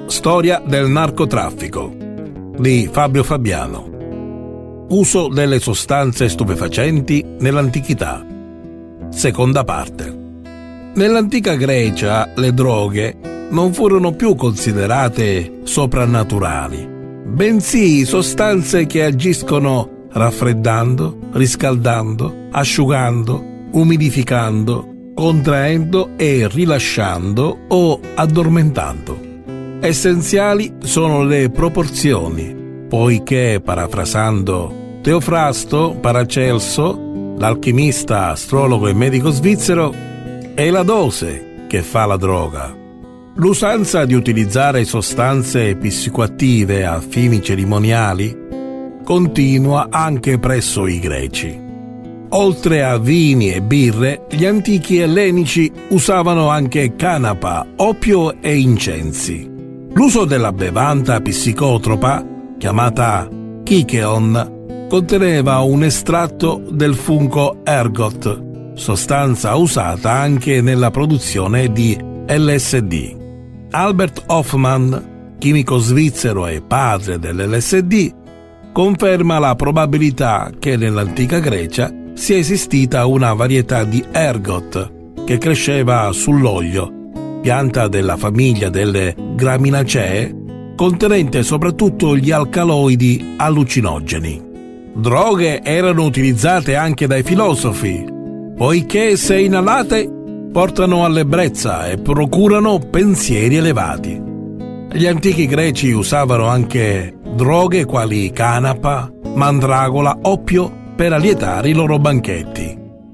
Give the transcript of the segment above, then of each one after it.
Storia del narcotraffico di Fabio Fabiano. Uso delle sostanze stupefacenti nell'antichità. Seconda parte. Nell'antica Grecia le droghe non furono più considerate soprannaturali, bensì sostanze che agiscono raffreddando, riscaldando, asciugando, umidificando, contraendo e rilasciando o addormentando. Essenziali sono le proporzioni, poiché, parafrasando Teofrasto Paracelso, l'alchimista, astrologo e medico svizzero, è la dose che fa la droga. L'usanza di utilizzare sostanze psicoattive a fini cerimoniali continua anche presso i greci. Oltre a vini e birre, gli antichi ellenici usavano anche canapa, oppio e incensi. L'uso della bevanda psicotropa, chiamata kykeon, conteneva un estratto del fungo ergot, sostanza usata anche nella produzione di LSD. Albert Hofmann, chimico svizzero e padre dell'LSD, conferma la probabilità che nell'antica Grecia sia esistita una varietà di ergot che cresceva sull'olio, pianta della famiglia delle Graminacee, contenente soprattutto gli alcaloidi allucinogeni. Droghe erano utilizzate anche dai filosofi, poiché se inalate portano all'ebbrezza e procurano pensieri elevati. Gli antichi greci usavano anche droghe quali canapa, mandragola, oppio per allietare i loro banchetti.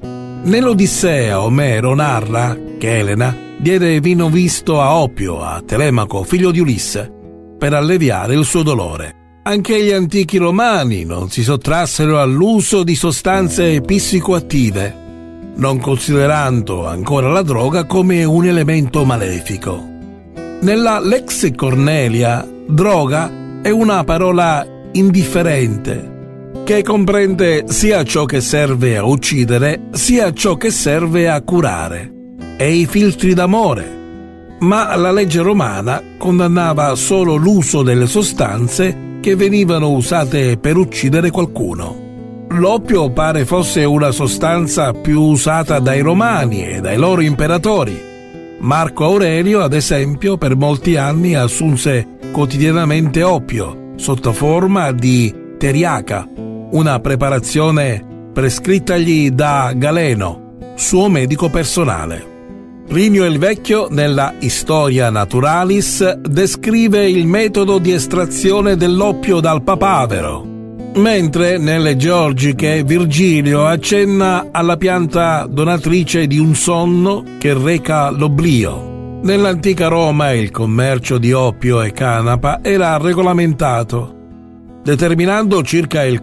Nell'Odissea Omero narra che Elena diede vino visto a oppio a Telemaco, figlio di Ulisse, per alleviare il suo dolore. Anche gli antichi romani non si sottrassero all'uso di sostanze psicoattive, non considerando ancora la droga come un elemento malefico. Nella Lex Cornelia, droga è una parola indifferente che comprende sia ciò che serve a uccidere sia ciò che serve a curare, e i filtri d'amore. Ma la legge romana condannava solo l'uso delle sostanze che venivano usate per uccidere qualcuno. L'oppio pare fosse una sostanza più usata dai romani e dai loro imperatori. Marco Aurelio, ad esempio, per molti anni assunse quotidianamente oppio sotto forma di teriaca, una preparazione prescrittagli da Galeno, suo medico personale. Plinio il Vecchio, nella Historia Naturalis, descrive il metodo di estrazione dell'oppio dal papavero, mentre nelle Georgiche Virgilio accenna alla pianta donatrice di un sonno che reca l'oblio. Nell'antica Roma il commercio di oppio e canapa era regolamentato, determinando circa il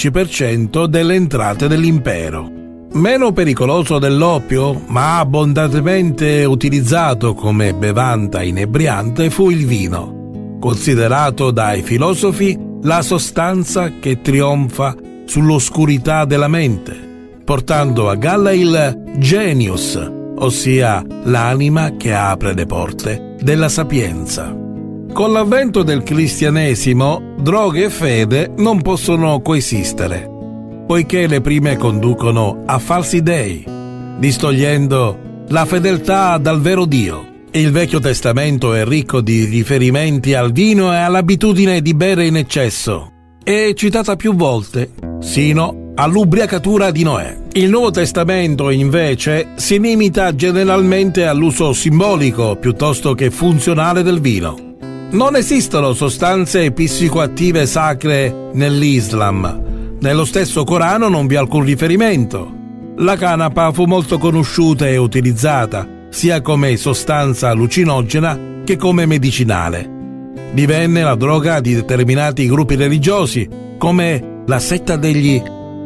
15% delle entrate dell'impero. Meno pericoloso dell'oppio, ma abbondantemente utilizzato come bevanda inebriante, fu il vino, considerato dai filosofi la sostanza che trionfa sull'oscurità della mente, portando a galla il genius, ossia l'anima che apre le porte della sapienza. Con l'avvento del cristianesimo, droghe e fede non possono coesistere, poiché le prime conducono a falsi dei, distogliendo la fedeltà dal vero Dio. Il Vecchio Testamento è ricco di riferimenti al vino e all'abitudine di bere in eccesso. È citata più volte, sino all'ubriacatura di Noè. Il Nuovo Testamento, invece, si limita generalmente all'uso simbolico piuttosto che funzionale del vino. Non esistono sostanze psicoattive sacre nell'Islam. Nello stesso Corano non vi è alcun riferimento. La canapa fu molto conosciuta e utilizzata sia come sostanza allucinogena che come medicinale. Divenne la droga di determinati gruppi religiosi, come la setta degli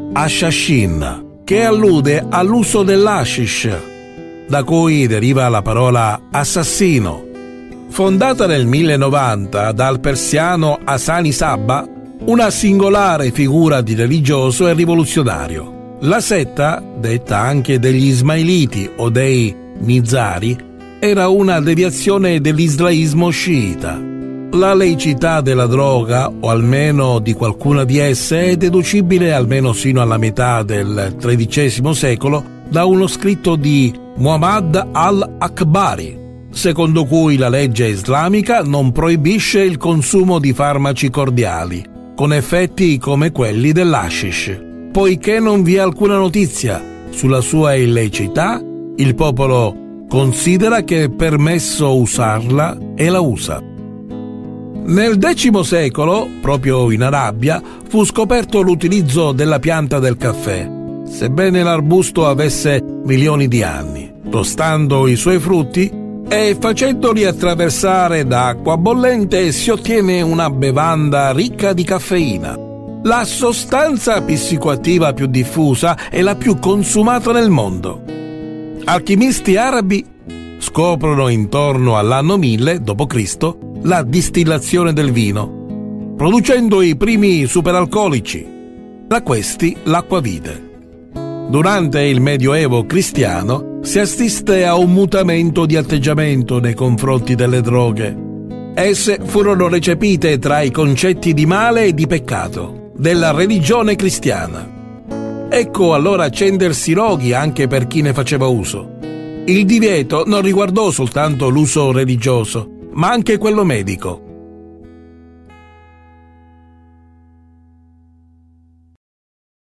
Ashashin, che allude all'uso dell'hashish, da cui deriva la parola assassino. Fondata nel 1090 dal persiano Hasani Sabba, una singolare figura di religioso e rivoluzionario. La setta, detta anche degli Ismailiti o dei Nizari, era una deviazione dell'islaismo sciita. la laicità della droga, o almeno di qualcuna di esse, è deducibile almeno sino alla metà del XIII secolo da uno scritto di Muhammad al-Akbari, secondo cui la legge islamica non proibisce il consumo di farmaci cordiali, con effetti come quelli dell'hashish. Poiché non vi è alcuna notizia sulla sua illiceità, il popolo considera che è permesso usarla e la usa. Nel X secolo, proprio in Arabia, fu scoperto l'utilizzo della pianta del caffè, sebbene l'arbusto avesse milioni di anni, tostando i suoi frutti e facendoli attraversare da acqua bollente si ottiene una bevanda ricca di caffeina. La sostanza psicoattiva più diffusa e la più consumata nel mondo. Alchimisti arabi scoprono intorno all'anno 1000 d.C. la distillazione del vino, producendo i primi superalcolici, tra questi l'acquavite. Durante il Medioevo cristiano si assiste a un mutamento di atteggiamento nei confronti delle droghe. Esse furono recepite tra i concetti di male e di peccato della religione cristiana. Ecco allora accendersi roghi anche per chi ne faceva uso. Il divieto non riguardò soltanto l'uso religioso, ma anche quello medico.